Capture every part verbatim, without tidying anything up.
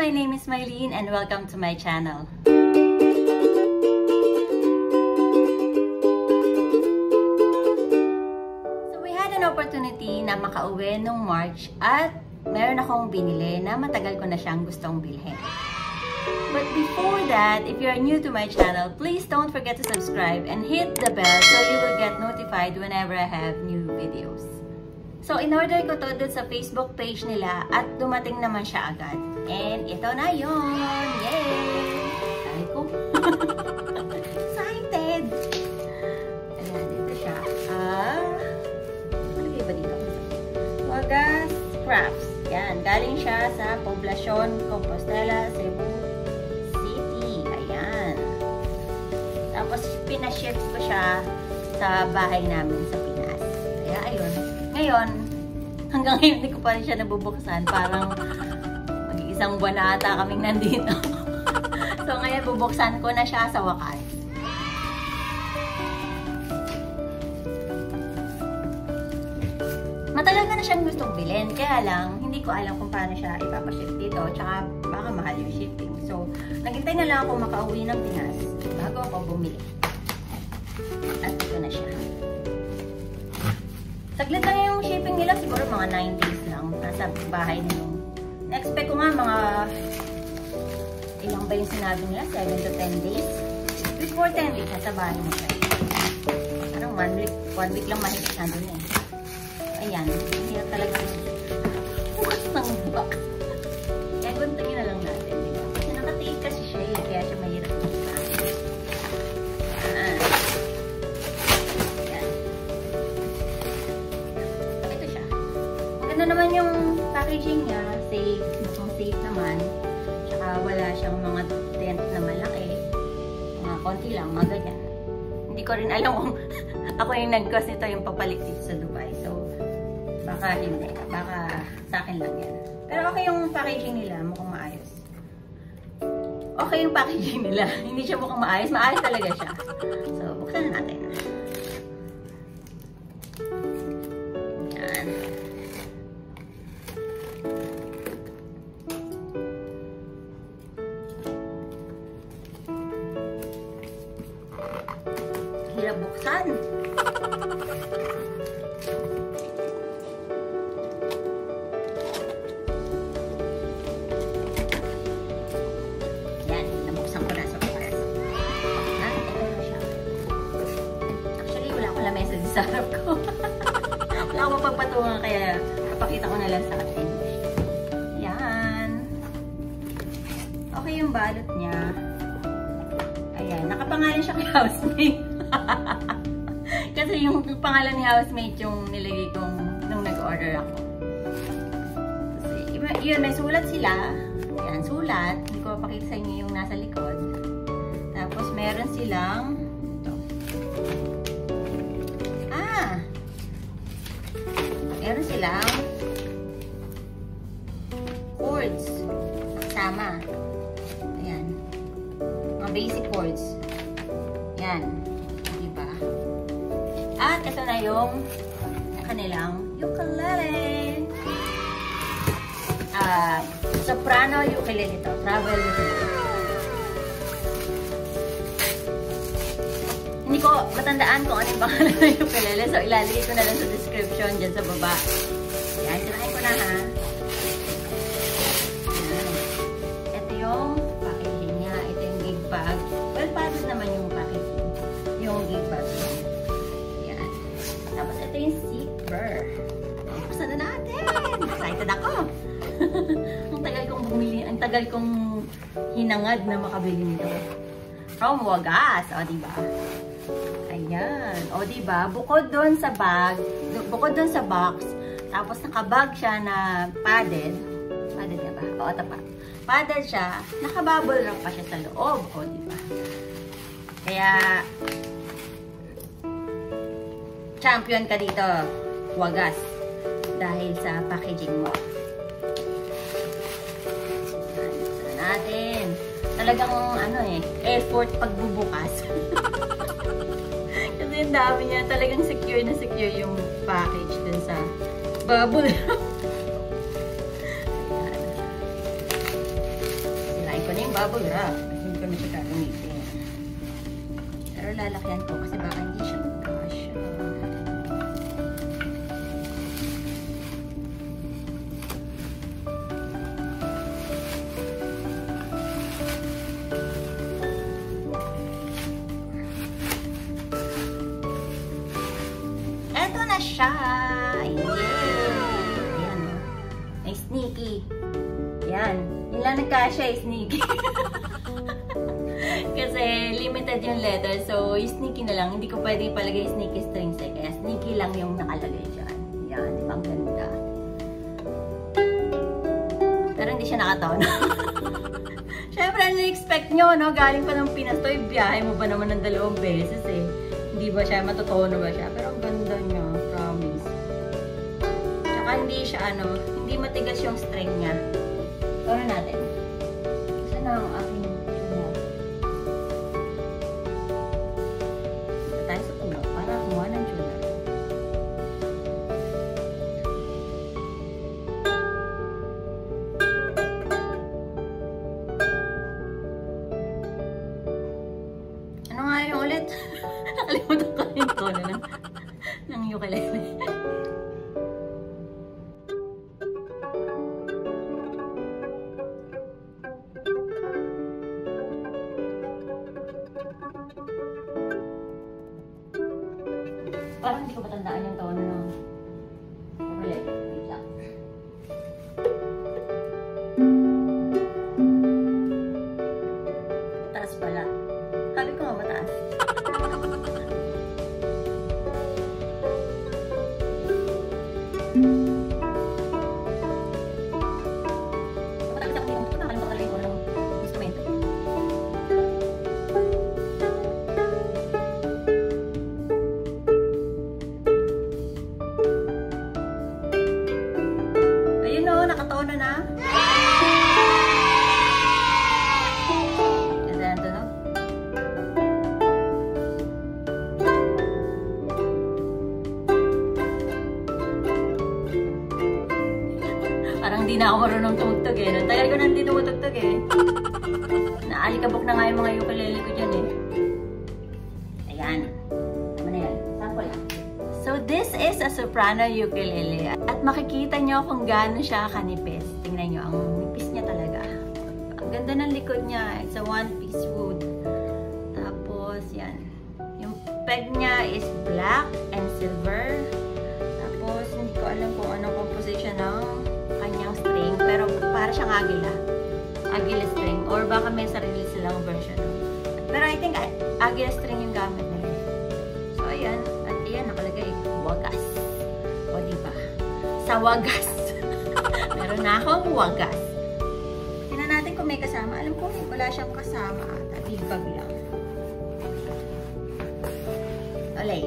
my name is Mylene and welcome to my channel. So we had an opportunity na makauwi nung March at meron akong binili na matagal ko na siyang gustong bilhin. But before that, if you are new to my channel, please don't forget to subscribe and hit the bell so you will get notified whenever I have new videos. So, in-order ko to dun sa Facebook page nila at dumating naman siya agad. And ito na yun! Yay! Ay ko! Excited! Ayan, ito siya. Ah, ano ba dito? Wagas Crafts. Yan, galing siya sa Poblacion, Compostela, Cebu City. Ayan. Tapos, pinaship ko siya sa bahay namin sa Pinas. Kaya, ayun. Ngayon, hanggang ngayon hindi ko pa rin siya nabubuksan. Parang mag-isang buwan na ata kaming nandito. So ngayon, bubuksan ko na siya sa wakas. Matagal ka na siyang gustong bilhin. Kaya lang, hindi ko alam kung paano siya ipapaship dito. Tsaka baka mahal yung shipping. So, naghintay na lang ako makauwi ng Pinas bago ako bumili. At ito na siya. Saglit lang yung shipping nila, siguro mga nine days lang nasa bahay nila. Na-expect ko nga mga ilang ba yung sinabi nila? seven to ten days? Before ten days, nasa bahay nila. Parang one week, one week lang mahigit nandun eh. Ayan, hirap talaga bukas ng box. Kaya guntagin na lang natin, diba? Kasi nakatiid kasi siya eh, kaya siya mahirap. Ano naman yung packaging niya, safe, mukhang safe naman. Tsaka wala siyang mga dent na malaki. Mga konti lang, mga ganyan. Hindi ko rin alam kung ako yung nag-cause nito yung papalit dito sa Dubai. So, baka hindi. Baka sa akin lang yan. Pero okay yung packaging nila, mukhang maayos. Okay yung packaging nila. Hindi siya mukhang maayos. Maayos talaga siya. So, buksan na natin. Yan. Hirap buksan. Yan, nabuksan ko na sa bukas. Ah, ito na siya. Actually, wala akong lamesa sa harap ko. Wala akong mapagpatungan kaya kapakita ko na lang sa atin. Yan. Okay yung balot niya. Ayan, nakapangalan siya kay housemate. Kasi yung pangalan ni housemate yung nilagay kong nung nag-order ako. Kasi, yun, may sulat sila. Ayan, sulat. Hindi ko mapakita sa inyo yung nasa likod. Tapos, meron silang ito. Ah! Meron silang chords. Sama. Ayan. Mga basic chords. Yan. Diba? At ito na yung kanilang ukulele. Uh, soprano ukulele ito. Travel ukulele. Hindi ko matandaan kung ano yung pangalan ng ukulele. So, ilalagay ko na lang sa description dyan sa baba. Yan. Sinahin ko na ha. Yan. Ito yung packaging niya. Ito yung gig bag. Well, padded naman yung packaging. Yung gig bag. Yan. Tapos, ito yung zipper. Buksan na natin! Excited ako! Ang tagal kong bumili, ang tagal kong hinangad na makabili nito. From Wagas. O, diba? Ayan. O, diba? Bukod doon sa bag, bukod doon sa box, tapos nakabag siya na padded. Padded ka ba? O, ito pa. Padded siya, nakabubble wrap pa siya sa loob. O, diba? Kaya, champion ka dito, Wagas. Dahil sa packaging mo. Ayan, natin. Talagang, ano eh, effort pagbubukas. Kasi yung dami niya, talagang secure na secure yung package dun sa bubble. na yung bubble wrap. Kasi hindi ko na siya gagamitin. Pero lalakyan ko kasi baka hindi siya magkasya. Eto na siya! Yay! Ayan o. Ay, sneaky. Yan. Yun lang nagkasya, eh, sneaky. Kasi limited yung letter. So, yung sneaky na lang. Hindi ko pwede palagay Sneekystrings eh. Kaya sneaky lang yung nakalagay dyan. Yan. Di ba ang ganda? Pero hindi siya nakataon. Siyempre, ano expect nyo, no? Galing pa ng Pinas to. Ibiyahe mo ba naman ng dalawang beses eh. Hindi ba siya? Matutono ba siya? Pero ang ganda niya. Promise. Tsaka hindi siya ano. Hindi matigas yung string niya. Tono natin. Isa na ang aking tuna. Ito tayo sa puno para kumuha ng tuna. Ano nga yung ulit? Nakalimutan ko yung tono ng, ng ukulele. Parang hindi ko matandaan yung tono ng ukulele. Wait lang. Mataas pala. Sabi ko nga mataas. Nakatono na. Ganda na tunog. Parang di na ako marunong tumugtog eh. Tagal ko na hindi tumutugtog eh. Naalikabok na nga yung mga ukulele ko dyan eh. Ayan. Tama na yan. Sample lang. So this is a soprano ukulele. At makikita nyo kung gaano siya kanipis. Tingnan nyo, ang nipis niya talaga. Ang ganda ng likod niya. It's a one-piece wood. Tapos, yan. Yung peg niya is black and silver. Tapos, hindi ko alam kung anong composition ng kanyang string. Pero para siyang agila. Agila string. Or baka may sarili silang version. Pero I think agila string yung gamit nila. So, ayan. At ayan, nakalagay. Wagas. O, diba? Sa wagas. Meron na akong wagas. Tingnan natin kung may kasama. Alam ko, wala siyang kasama ata. Big-bag lang. Alay.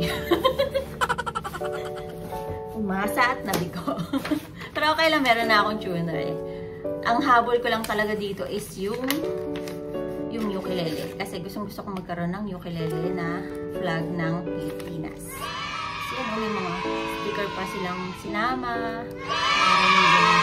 Umasa at nabigo. Pero okay lang, meron na akong tuner eh. Ang habol ko lang talaga dito is yung yung ukulele. Kasi gustong gusto kong magkaroon ng ukulele na flag ng Pilipinas. So, yan, may mga sticker pa silang sinama. Meron yung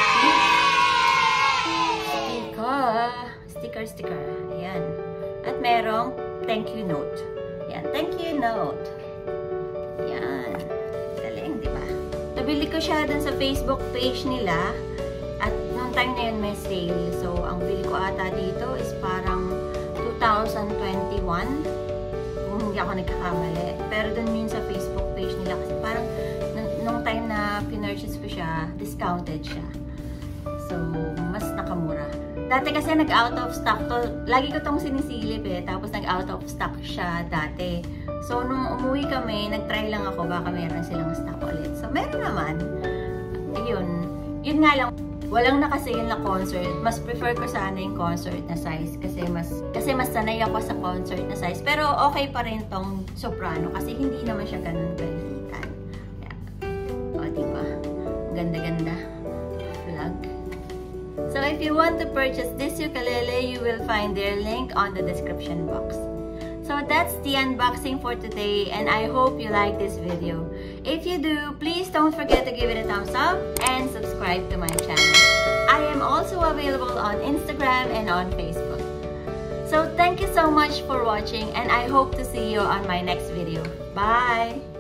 sticker. Sticker, sticker. Ayan. At merong thank you note. Ayan, thank you note. Ayan. Galing, di ba? Nabili ko siya dun sa Facebook page nila. At noong time na yun may sale. So, ang bili ko ata dito is parang two thousand twenty-one. Kung hindi ako nagkakamali. Pero dun yun sa Facebook page nila. Kasi parang nung time na pinurchase ko siya, discounted siya. So, mas nakamura. Dati kasi nag-out of stock to. Lagi ko tong sinisilip eh. Tapos nag-out of stock siya dati. So, nung umuwi kami, nag-try lang ako. Baka meron silang stock ulit. So, meron naman. Ayun. Yun nga lang. Walang nakasale na concert. Mas prefer ko sana yung concert na size. Kasi mas, kasi mas sanay ako sa concert na size. Pero okay pa rin tong soprano. Kasi hindi naman siya ganun galitan. O, diba? Ganda-ganda. Vlog. So, if you want to purchase this ukulele, you will find their link on the description box. So, that's the unboxing for today, and I hope you like this video. If you do, please don't forget to give it a thumbs up and subscribe to my channel. I am also available on Instagram and on Facebook. So thank you so much for watching and I hope to see you on my next video. Bye!